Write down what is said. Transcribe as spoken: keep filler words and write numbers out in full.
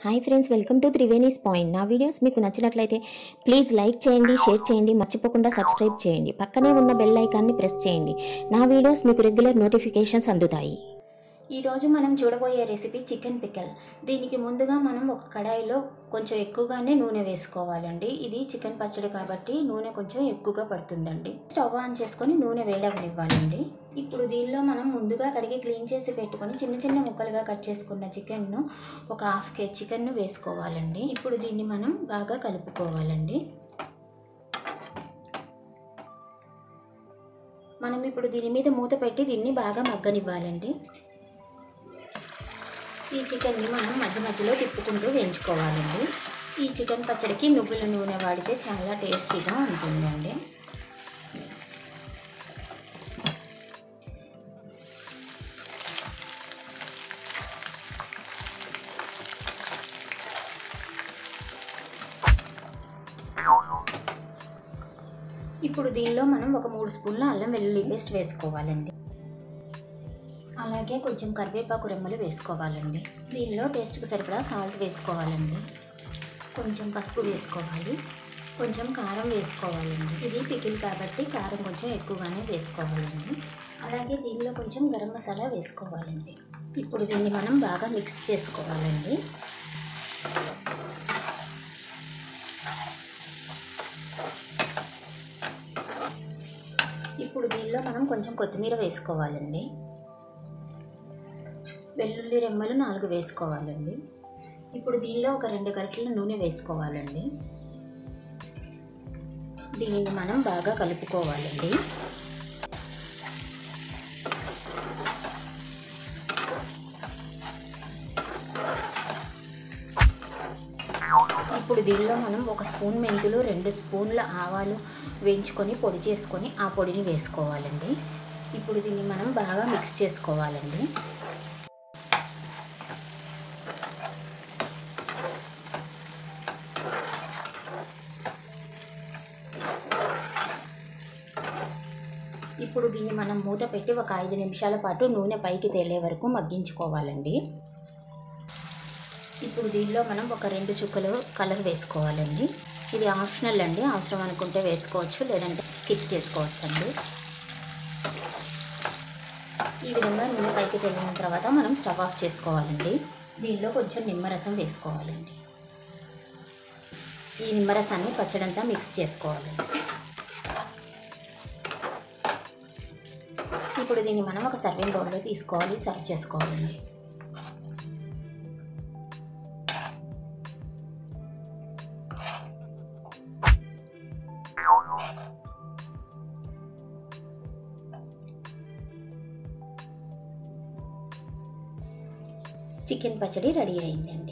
Hi friends, welcome to Triveni's point. నా videos మీకు నచ్చినట్లయితే ప్లీజ్ లైక్ చేయండి, షేర్ చేయండి, మర్చిపోకుండా సబ్స్క్రైబ్ చేయండి. పక్కనే ఉన్న బెల్ ఐకాన్ని ప్రెస్ చేయండి. నా వీడియోస్ మీకు రెగ్యులర్ నోటిఫికేషన్స్ అందుతాయి. ఈరోజు మనం చూడబోయే రెసిపీ చికెన్ పికల్. దీనికి ముందుగా మనం ఒక కడాయిలో కొంచెం ఎక్కువగానే నూనె వేసుకోవాలండి. ఇది చికెన్ పచ్చడి కాబట్టి నూనె కొంచెం ఎక్కువగా పడుతుందండి. స్టవ్ ఆన్ చేసుకొని నూనె వేడవనివ్వాలండి. ఇప్పుడు దీనిలో మనం ముందుగా కడిగి క్లీన్ చేసి పెట్టుకొని చిన్న చిన్న ముక్కలుగా కట్ చేసుకున్న చికెన్ను ఒక హాఫ్ కేజీ చికెన్ను వేసుకోవాలండి. ఇప్పుడు దీన్ని మనం బాగా కలుపుకోవాలండి. మనం ఇప్పుడు దీని మీద మూత పెట్టి దీన్ని బాగా మగ్గనివ్వాలండి. ఈ చికెన్ని మనం మధ్య మధ్యలో తిప్పుకుంటూ వేయించుకోవాలండి. ఈ చికెన్ పచ్చడికి నువ్వుల నూనె వాడితే చాలా టేస్టీగా ఉంటుందండి. ఇప్పుడు దీనిలో మనం ఒక మూడు స్పూన్ల అల్లం వెల్లుల్లి పేస్ట్ వేసుకోవాలండి. అలాగే కొంచెం కరివేపాకు రెమ్మలు వేసుకోవాలండి. దీనిలో టేస్ట్కి సరిపడా సాల్ట్ వేసుకోవాలండి. కొంచెం పసుపు వేసుకోవాలి. కొంచెం కారం వేసుకోవాలండి. ఇది పికిల్ కాబట్టి కారం కొంచెం ఎక్కువగానే వేసుకోవాలండి. అలాగే దీనిలో కొంచెం గరం మసాలా వేసుకోవాలండి. ఇప్పుడు దీన్ని మనం బాగా మిక్స్ చేసుకోవాలండి. ఇప్పుడు దీనిలో మనం కొంచెం కొత్తిమీర వేసుకోవాలండి. వెల్లుల్లి రెమ్మలు నాలుగు వేసుకోవాలండి. ఇప్పుడు దీనిలో ఒక రెండు గరిటెల నూనె వేసుకోవాలండి. దీన్ని మనం బాగా కలుపుకోవాలండి. ఇప్పుడు దీనిలో మనం ఒక స్పూన్ మెంతులు, రెండు స్పూన్ల ఆవాలు వేయించుకొని పొడి చేసుకొని ఆ పొడిని వేసుకోవాలండి. ఇప్పుడు దీన్ని మనం బాగా మిక్స్ చేసుకోవాలండి. ఇప్పుడు దీన్ని మనం మూత పెట్టి ఒక ఐదు నిమిషాల పాటు నూనె పైకి తేలే వరకు మగ్గించుకోవాలండి. ఇప్పుడు దీనిలో మనం ఒక రెండు చుక్కలు కలర్ వేసుకోవాలండి. ఇది ఆప్షనల్ అండి, అవసరం అనుకుంటే వేసుకోవచ్చు, లేదంటే స్కిప్ చేసుకోవచ్చు అండి. ఈ విధంగా నూనె పైకి తేలిన తర్వాత మనం స్టవ్ ఆఫ్ చేసుకోవాలండి. దీనిలో కొంచెం నిమ్మరసం వేసుకోవాలండి. ఈ నిమ్మరసాన్ని పచ్చడంతా మిక్స్ చేసుకోవాలండి. ఇప్పుడు దీన్ని మనం ఒక సర్వింగ్ బౌల్లో తీసుకోవాలి, సర్వ్ చేసుకోవాలండి. చికెన్ పచ్చడి రెడీ అయిందండి.